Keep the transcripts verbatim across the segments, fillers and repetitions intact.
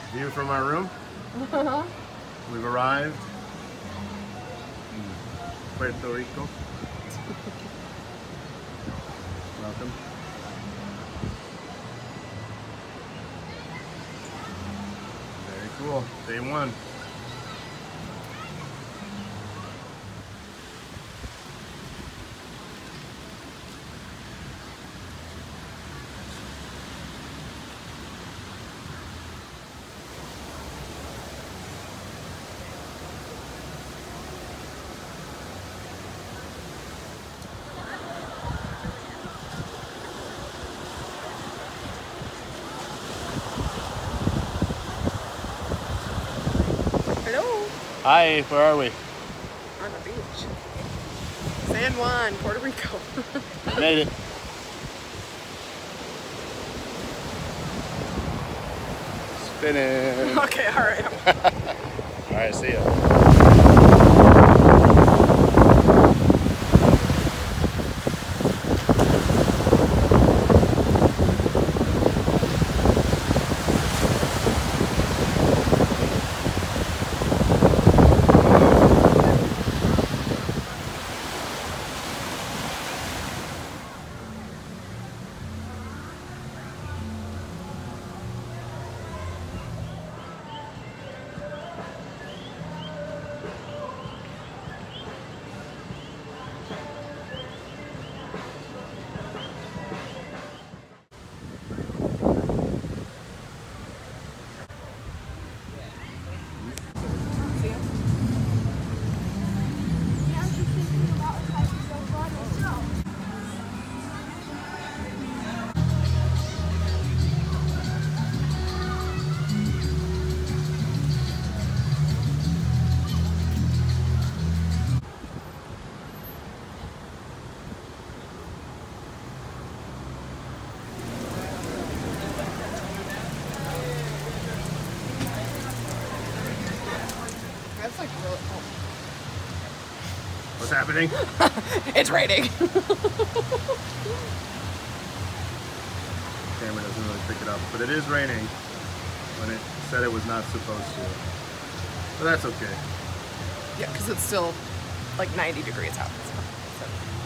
View from our room. We've arrived in Puerto Rico. Welcome. Very cool. Day one. Hi, where are we? On the beach. San Juan, Puerto Rico. Made it. Spinning. Okay, alright. Alright, see ya. That's like really cool. What's happening? It's raining. Camera doesn't really pick it up, but it is raining when it said it was not supposed to. But that's okay. Yeah, because it's still like ninety degrees out. So.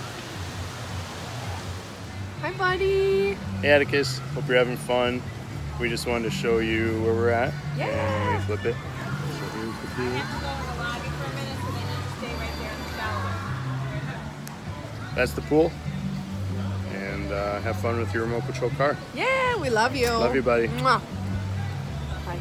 Hi, buddy. Hey, Atticus. Hope you're having fun. We just wanted to show you where we're at. Yeah. And let me flip it. So here's the pool. That's the pool. And uh, have fun with your remote control car. Yeah, we love you. Love you, buddy. Mwah. Bye.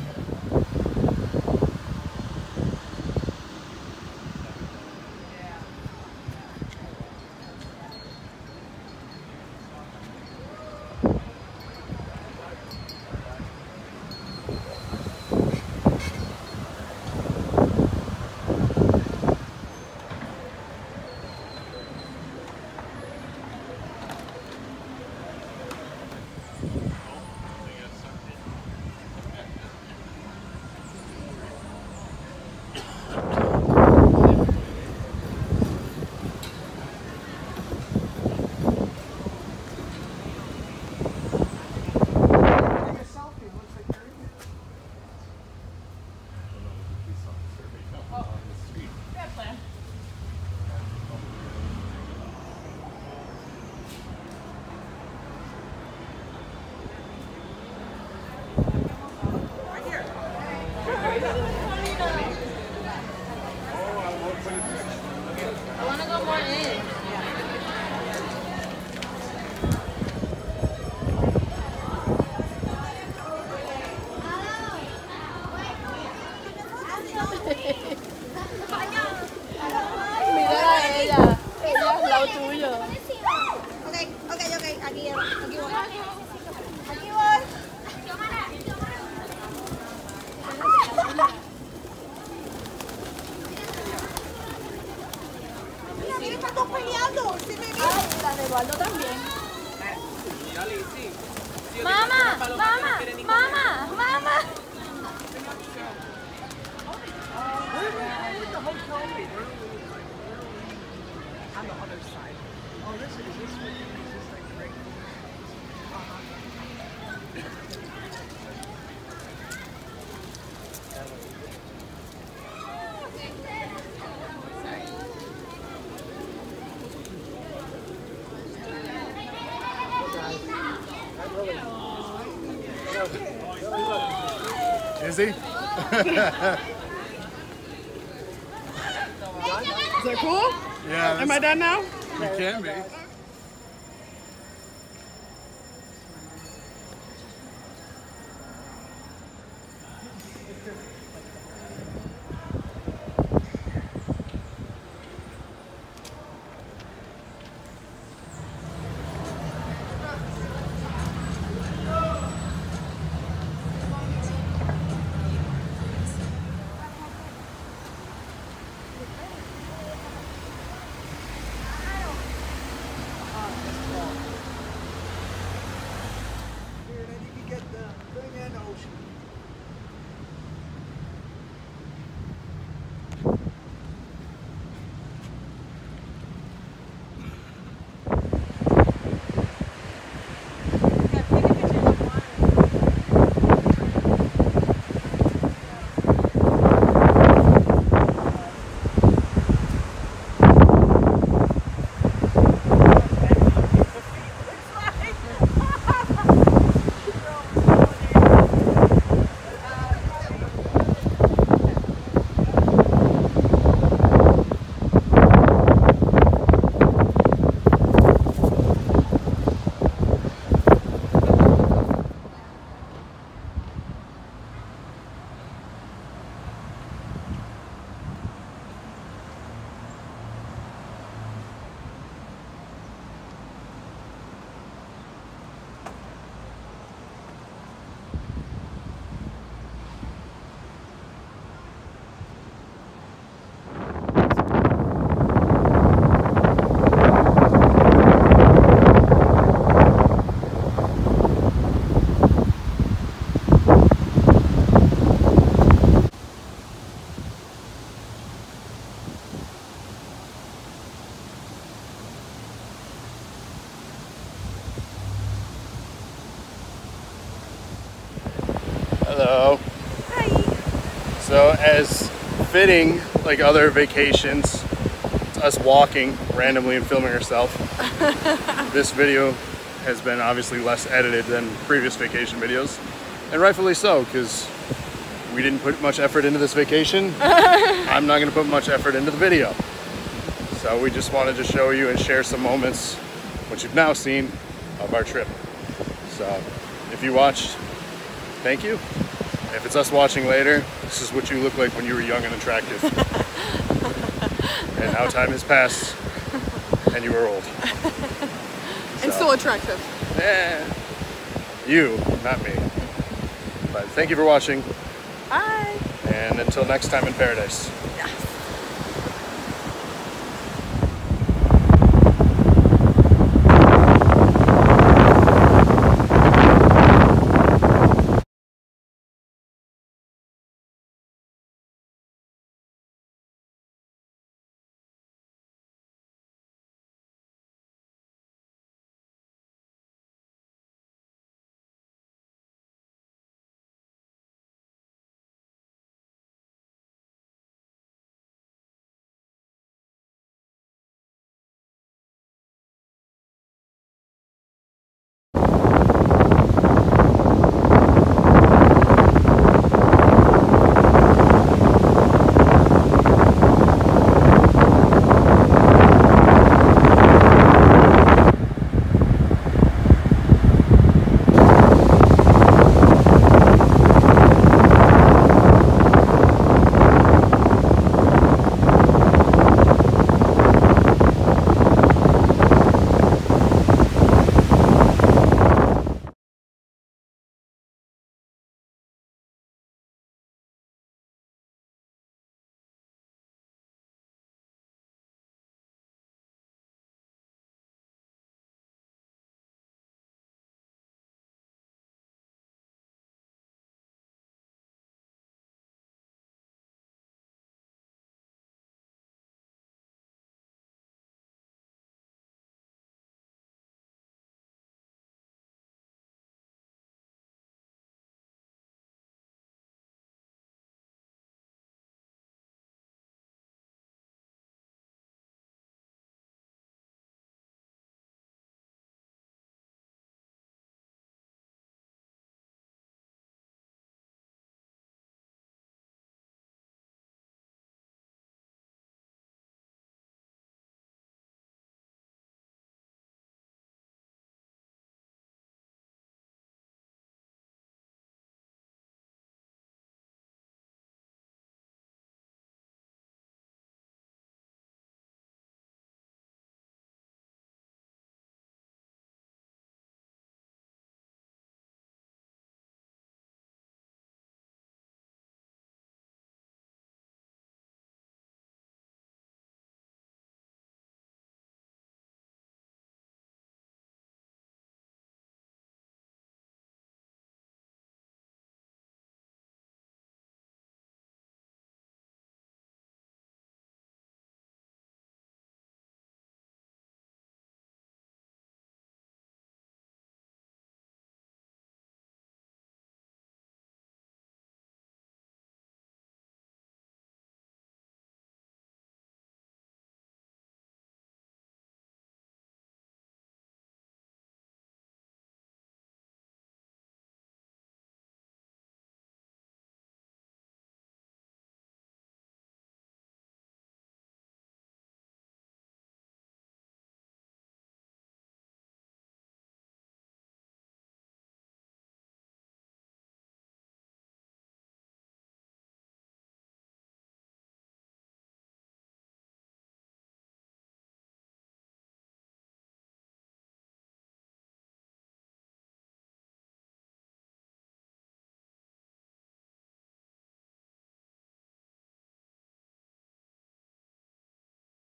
I want to go more in. Mira a ella. Ella es lo tuyo. Ok, ok, ok. Aquí, aquí voy. Aquí voy. Mira, mira, están dos peleando. Sí, me vi. Ay, la de Eduardo también. Mamá, mamá, mamá, mamá. On the other side. Oh, this is this way. Is this like great? Uh-huh. Is he? Is that cool? Yeah. Am I done now? You can be. Here, then you can get the thing and ocean. Hello. Hi. So as fitting like other vacations, it's us walking randomly and filming ourselves. This video has been obviously less edited than previous vacation videos, and rightfully so, because we didn't put much effort into this vacation. I'm not going to put much effort into the video. So we just wanted to show you and share some moments, which you've now seen, of our trip. So if you watched, thank you. If it's us watching later, this is what you look like when you were young and attractive. And now time has passed, and you are old. And So, still attractive. eh, you, not me. But thank you for watching, Bye. and until next time in paradise.